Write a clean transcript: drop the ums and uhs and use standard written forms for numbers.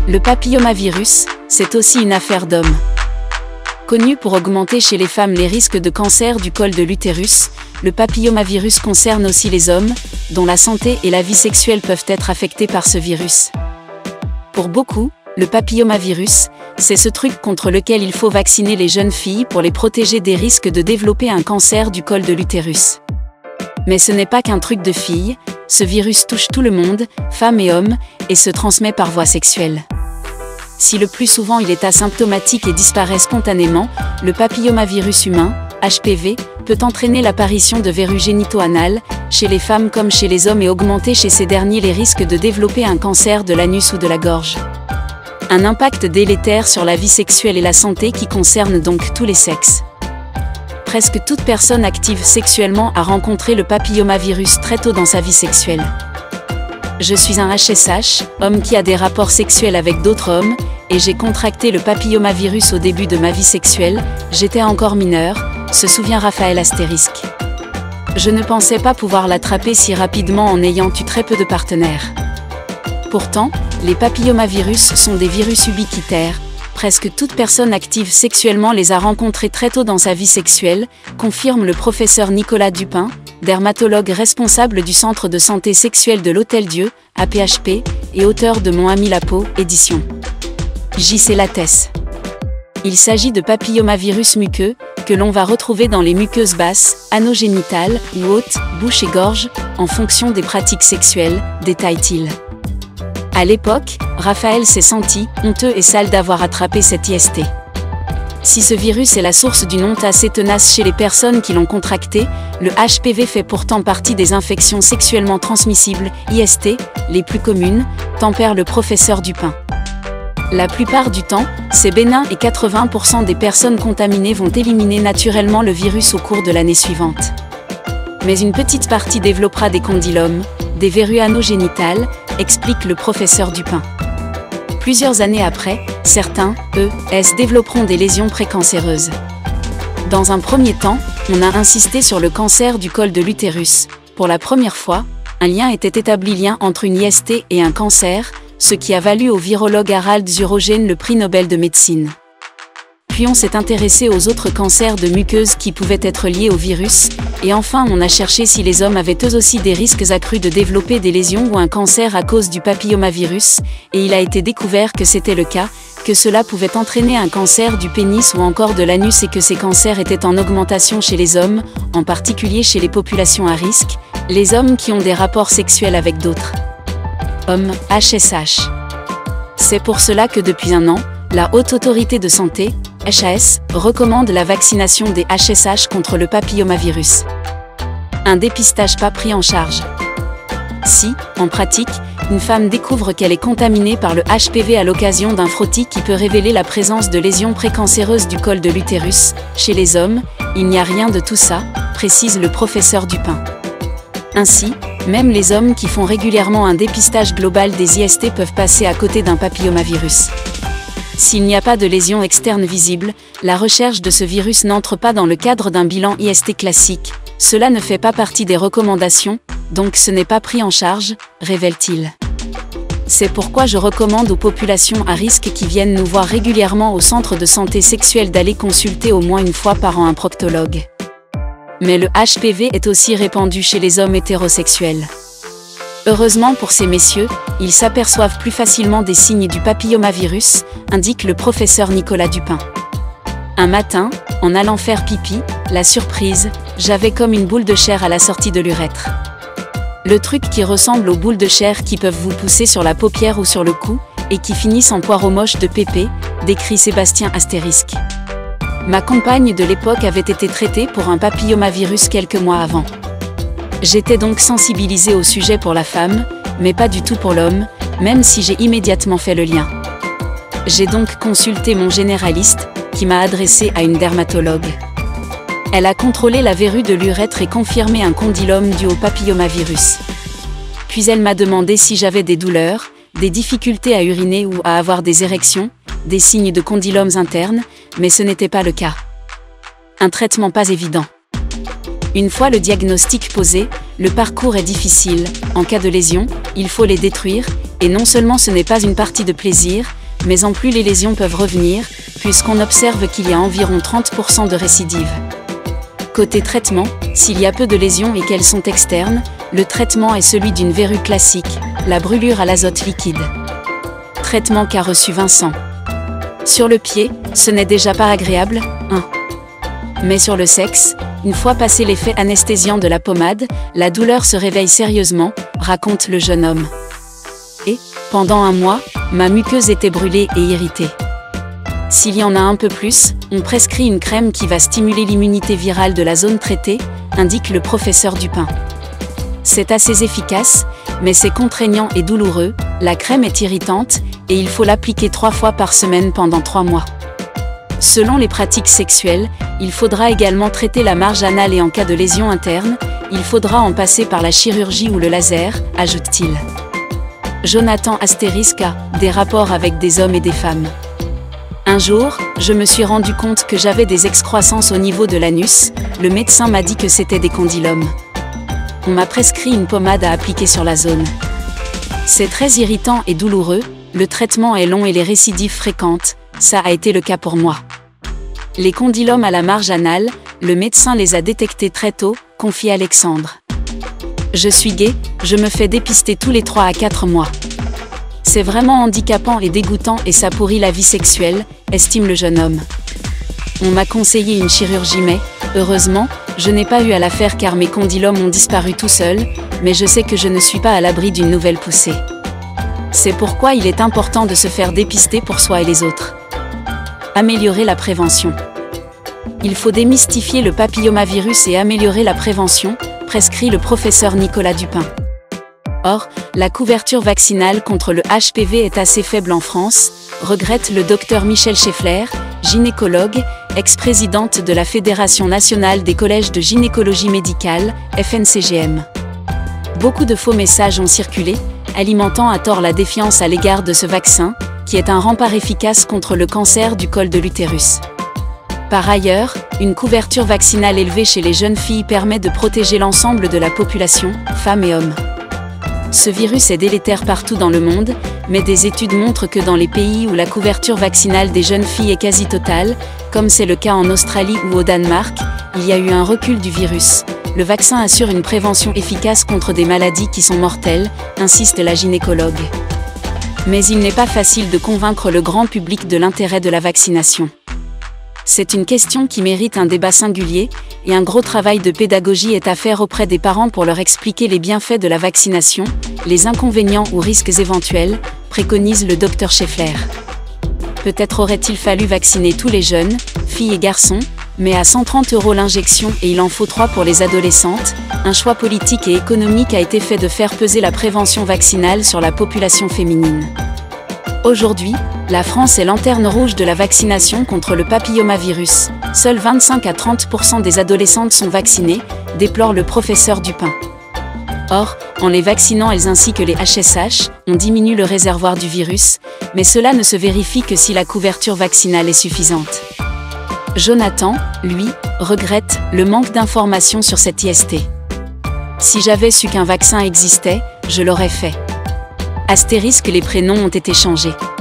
Le papillomavirus, c'est aussi une affaire d'hommes. Connu pour augmenter chez les femmes les risques de cancer du col de l'utérus, le papillomavirus concerne aussi les hommes, dont la santé et la vie sexuelle peuvent être affectées par ce virus. Pour beaucoup, le papillomavirus, c'est ce truc contre lequel il faut vacciner les jeunes filles pour les protéger des risques de développer un cancer du col de l'utérus. Mais ce n'est pas qu'un truc de filles, ce virus touche tout le monde, femmes et hommes, et se transmet par voie sexuelle. Si le plus souvent il est asymptomatique et disparaît spontanément, le papillomavirus humain, HPV, peut entraîner l'apparition de verrues génito-anales, chez les femmes comme chez les hommes et augmenter chez ces derniers les risques de développer un cancer de l'anus ou de la gorge. Un impact délétère sur la vie sexuelle et la santé qui concerne donc tous les sexes. Presque toute personne active sexuellement a rencontré le papillomavirus très tôt dans sa vie sexuelle. Je suis un HSH, homme qui a des rapports sexuels avec d'autres hommes, et j'ai contracté le papillomavirus au début de ma vie sexuelle, j'étais encore mineur, se souvient Raphaël Astérisque. Je ne pensais pas pouvoir l'attraper si rapidement en ayant eu très peu de partenaires. Pourtant, les papillomavirus sont des virus ubiquitaires, presque toute personne active sexuellement les a rencontrés très tôt dans sa vie sexuelle, confirme le professeur Nicolas Dupin, dermatologue responsable du Centre de santé sexuelle de l'Hôtel-Dieu, APHP, et auteur de Mon ami la peau, édition J.C. Lattès. Il s'agit de papillomavirus muqueux, que l'on va retrouver dans les muqueuses basses, anogénitales ou hautes, bouche et gorge, en fonction des pratiques sexuelles, détaille-t-il. À l'époque, Raphaël s'est senti honteux et sale d'avoir attrapé cette IST. Si ce virus est la source d'une honte assez tenace chez les personnes qui l'ont contracté, le HPV fait pourtant partie des infections sexuellement transmissibles, IST, les plus communes, tempère le professeur Dupin. La plupart du temps, c'est bénin et 80% des personnes contaminées vont éliminer naturellement le virus au cours de l'année suivante. Mais une petite partie développera des condylomes, des verrues anogénitales, explique le professeur Dupin. Plusieurs années après, certains, développeront des lésions précancéreuses. Dans un premier temps, on a insisté sur le cancer du col de l'utérus. Pour la première fois, un lien était établi entre une IST et un cancer, ce qui a valu au virologue Harald Zurogene le prix Nobel de médecine. Puis on s'est intéressé aux autres cancers de muqueuses qui pouvaient être liés au virus, et enfin on a cherché si les hommes avaient eux aussi des risques accrus de développer des lésions ou un cancer à cause du papillomavirus, et il a été découvert que c'était le cas, que cela pouvait entraîner un cancer du pénis ou encore de l'anus et que ces cancers étaient en augmentation chez les hommes, en particulier chez les populations à risque, les hommes qui ont des rapports sexuels avec d'autres hommes, HSH. C'est pour cela que depuis un an, la Haute Autorité de Santé, HAS, recommande la vaccination des HSH contre le papillomavirus. Un dépistage pas pris en charge. Si, en pratique, une femme découvre qu'elle est contaminée par le HPV à l'occasion d'un frottis qui peut révéler la présence de lésions précancéreuses du col de l'utérus, chez les hommes, il n'y a rien de tout ça, précise le professeur Dupin. Ainsi, même les hommes qui font régulièrement un dépistage global des IST peuvent passer à côté d'un papillomavirus. S'il n'y a pas de lésions externes visibles, la recherche de ce virus n'entre pas dans le cadre d'un bilan IST classique. Cela ne fait pas partie des recommandations, donc ce n'est pas pris en charge, révèle-t-il. C'est pourquoi je recommande aux populations à risque qui viennent nous voir régulièrement au centre de santé sexuelle d'aller consulter au moins une fois par an un proctologue. Mais le HPV est aussi répandu chez les hommes hétérosexuels. Heureusement pour ces messieurs, ils s'aperçoivent plus facilement des signes du papillomavirus, indique le professeur Nicolas Dupin. Un matin, en allant faire pipi, la surprise, j'avais comme une boule de chair à la sortie de l'urètre. Le truc qui ressemble aux boules de chair qui peuvent vous pousser sur la paupière ou sur le cou, et qui finissent en poireaux moches de pépé, décrit Sébastien Astérisque. Ma compagne de l'époque avait été traitée pour un papillomavirus quelques mois avant. J'étais donc sensibilisée au sujet pour la femme, mais pas du tout pour l'homme, même si j'ai immédiatement fait le lien. J'ai donc consulté mon généraliste, qui m'a adressé à une dermatologue. Elle a contrôlé la verrue de l'urètre et confirmé un condylome dû au papillomavirus. Puis elle m'a demandé si j'avais des douleurs, des difficultés à uriner ou à avoir des érections, des signes de condylomes internes, mais ce n'était pas le cas. Un traitement pas évident. Une fois le diagnostic posé, le parcours est difficile, en cas de lésion, il faut les détruire, et non seulement ce n'est pas une partie de plaisir, mais en plus les lésions peuvent revenir, puisqu'on observe qu'il y a environ 30% de récidive. Côté traitement, s'il y a peu de lésions et qu'elles sont externes, le traitement est celui d'une verrue classique, la brûlure à l'azote liquide. Traitement qu'a reçu Vincent. Sur le pied, ce n'est déjà pas agréable, mais sur le sexe, une fois passé l'effet anesthésiant de la pommade, la douleur se réveille sérieusement, raconte le jeune homme. Et, pendant un mois, ma muqueuse était brûlée et irritée. S'il y en a un peu plus, on prescrit une crème qui va stimuler l'immunité virale de la zone traitée, indique le professeur Dupin. C'est assez efficace, mais c'est contraignant et douloureux, la crème est irritante, et il faut l'appliquer 3 fois par semaine pendant 3 mois. Selon les pratiques sexuelles, il faudra également traiter la marge anale et en cas de lésion interne, il faudra en passer par la chirurgie ou le laser, ajoute-t-il. Jonathan * a des rapports avec des hommes et des femmes. Un jour, je me suis rendu compte que j'avais des excroissances au niveau de l'anus, le médecin m'a dit que c'était des condylomes. On m'a prescrit une pommade à appliquer sur la zone. C'est très irritant et douloureux, le traitement est long et les récidives fréquentes, ça a été le cas pour moi. Les condylomes à la marge anale, le médecin les a détectés très tôt, confie Alexandre. Je suis gay, je me fais dépister tous les 3 à 4 mois. C'est vraiment handicapant et dégoûtant et ça pourrit la vie sexuelle, estime le jeune homme. On m'a conseillé une chirurgie mais, heureusement, je n'ai pas eu à la faire car mes condylomes ont disparu tout seuls, mais je sais que je ne suis pas à l'abri d'une nouvelle poussée. C'est pourquoi il est important de se faire dépister pour soi et les autres. Améliorer la prévention. Il faut démystifier le papillomavirus et améliorer la prévention, prescrit le professeur Nicolas Dupin. Or, la couverture vaccinale contre le HPV est assez faible en France, regrette le docteur Michel Scheffler, gynécologue, ex-présidente de la Fédération nationale des collèges de gynécologie médicale, FNCGM. Beaucoup de faux messages ont circulé, alimentant à tort la défiance à l'égard de ce vaccin, qui est un rempart efficace contre le cancer du col de l'utérus. Par ailleurs, une couverture vaccinale élevée chez les jeunes filles permet de protéger l'ensemble de la population, femmes et hommes. Ce virus est délétère partout dans le monde, mais des études montrent que dans les pays où la couverture vaccinale des jeunes filles est quasi totale, comme c'est le cas en Australie ou au Danemark, il y a eu un recul du virus. Le vaccin assure une prévention efficace contre des maladies qui sont mortelles, insiste la gynécologue. Mais il n'est pas facile de convaincre le grand public de l'intérêt de la vaccination. C'est une question qui mérite un débat singulier, et un gros travail de pédagogie est à faire auprès des parents pour leur expliquer les bienfaits de la vaccination, les inconvénients ou risques éventuels, préconise le docteur Scheffler. Peut-être aurait-il fallu vacciner tous les jeunes, filles et garçons, mais à 130 € l'injection et il en faut 3 pour les adolescentes, un choix politique et économique a été fait de faire peser la prévention vaccinale sur la population féminine. Aujourd'hui, la France est lanterne rouge de la vaccination contre le papillomavirus. Seuls 25 à 30% des adolescentes sont vaccinées, déplore le professeur Dupin. Or, en les vaccinant elles ainsi que les HSH, on diminue le réservoir du virus, mais cela ne se vérifie que si la couverture vaccinale est suffisante. Jonathan, lui, regrette le manque d'informations sur cette IST. Si j'avais su qu'un vaccin existait, je l'aurais fait. * Les prénoms ont été changés.